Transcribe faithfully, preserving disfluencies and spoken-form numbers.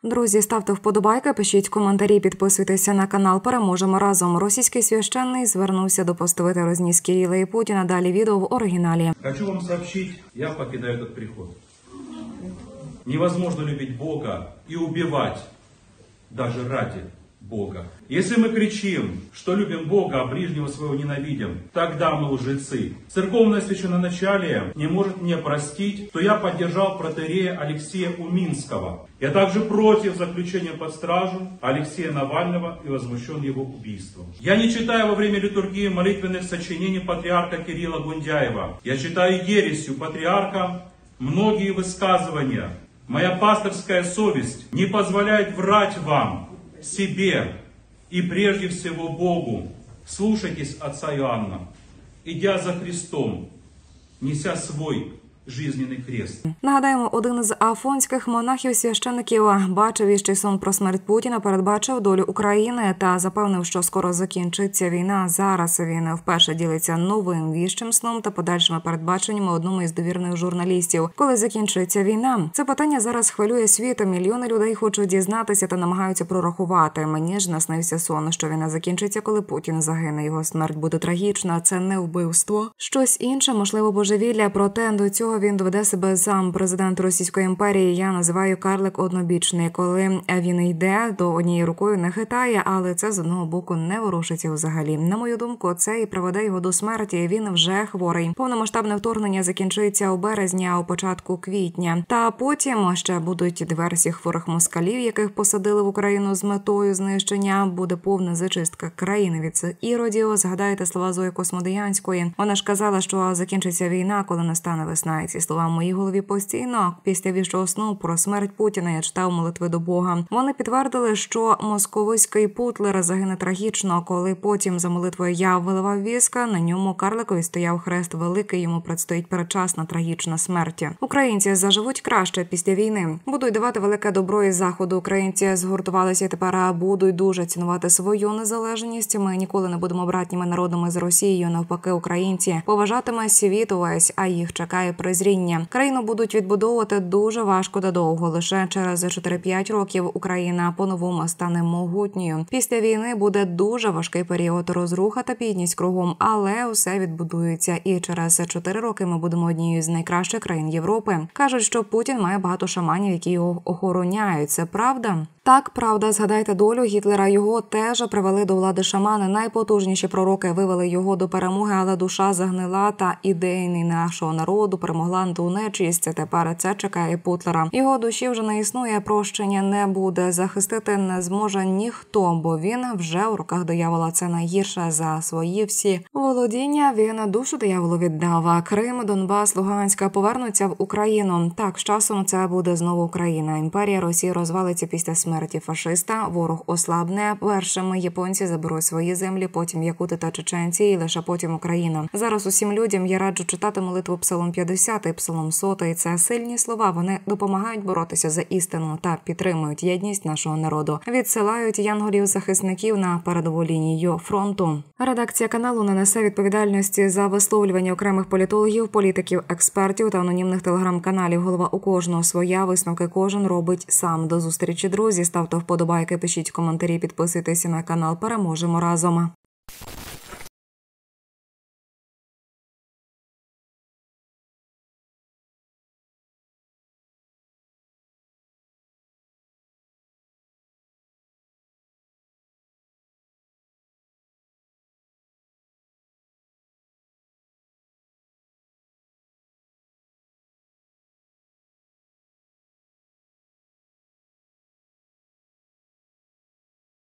Друзі, ставте вподобайки, пишіть коментарі, підписуйтеся на канал. Переможемо разом. Російський священний звернувся до постовити розніс Кирила і Путіна. Далі відео в оригіналі. Хочу вам сообщить, я покидаю этот приход. Невозможно любить Бога и убивать даже ради Бога. Если мы кричим, что любим Бога, а ближнего своего ненавидим, тогда мы лжецы. Церковное священноначалие не может мне простить, что я поддержал протоиерея Алексея Уминского. Я также против заключения под стражу Алексея Навального и возмущен его убийством. Я не читаю во время литургии молитвенных сочинений патриарха Кирилла Гундяева. Я читаю ересью патриарха многие высказывания. Моя пасторская совесть не позволяет врать вам, себе и прежде всего Богу. Слушайтесь отца Иоанна, идя за Христом, неся свой жизненний хрест. Нагадаємо, один з афонських монахів-священиків бачив іще сон про смерть Путіна, передбачив долю України та запевнив, що скоро закінчиться війна. Зараз він вперше ділиться новим віщим сном та подальшими передбаченнями одному із довірних журналістів. Коли закінчиться війна? Це питання зараз хвилює світ. Мільйони людей хочуть дізнатися та намагаються прорахувати. Мені ж наснився сон, що війна закінчиться, коли Путін загине. Його смерть буде трагічна. Це не вбивство. Щось інше, можливо, божевілля. Проте до цього він доведе себе сам. Президент Російської імперії я називаю карлик однобічний. Коли він йде, то однією рукою не хитає, але це з одного боку не ворушиться взагалі. На мою думку, це і приведе його до смерті. Він вже хворий. Повномасштабне вторгнення закінчується у березні, а у початку квітня. Та потім ще будуть диверсії хворих москалів, яких посадили в Україну з метою знищення. Буде повна зачистка країни від цих іродів. Згадайте слова Зої Космодеянської. Вона ж казала, що закінчиться війна, коли настане весна. Ці слова в моїй голові постійно. Після віщого сну про смерть Путіна я читав молитви до Бога. Вони підтвердили, що московицький путлер загине трагічно, коли потім за молитвою я виливав віска, на ньому карликові стояв хрест великий, йому предстоїть передчасна трагічна смерть. Українці заживуть краще після війни. Будуть давати велике добро із Заходу. Українці згуртувалися і тепер будуть дуже цінувати свою незалежність. Ми ніколи не будемо братніми народами з Росією. Навпаки, українці поважатиме світ увесь, а їх чекає презріння. Країну будуть відбудовувати дуже важко та довго. Лише через чотири-п'ять років Україна по-новому стане могутньою. Після війни буде дуже важкий період, розруха та бідність кругом, але усе відбудується. І через чотири роки ми будемо однією з найкращих країн Європи. Кажуть, що Путін має багато шаманів, які його охороняють. Це правда? Так, правда. Згадайте долю Гітлера. Його теж привели до влади шамани. Найпотужніші пророки вивели його до перемоги, але душа загнила та ідейний нашого народу перемогла ту нечисть. Тепер це чекає Путлера. Його душі вже не існує, прощення не буде. Захистити не зможе ніхто, бо він вже у руках диявола. Це найгірше. За свої всі володіння він душу дияволу віддав. Крим, Донбас, Луганська повернуться в Україну. Так, з часом це буде знову Україна. Імперія Росії розвалиться після смерті фашиста. Ворог ослабне. Першими японці заберуть свої землі, потім якути та чеченці, і лише потім Україна. Зараз усім людям я раджу читати молитву Псалом п'ятдесят і Псалом сто. Це сильні слова. Вони допомагають боротися за істину та підтримують єдність нашого народу. Відсилають янголів-захисників на передову лінію фронту. Редакція каналу не несе відповідальності за висловлювання окремих політологів, політиків, експертів та анонімних телеграм-каналів. Голова у кожного своя, висновки кожен робить сам. До зустрічі, друзі. Ставте вподобайки, пишіть коментарі, підписуйтеся на канал. Переможемо разом.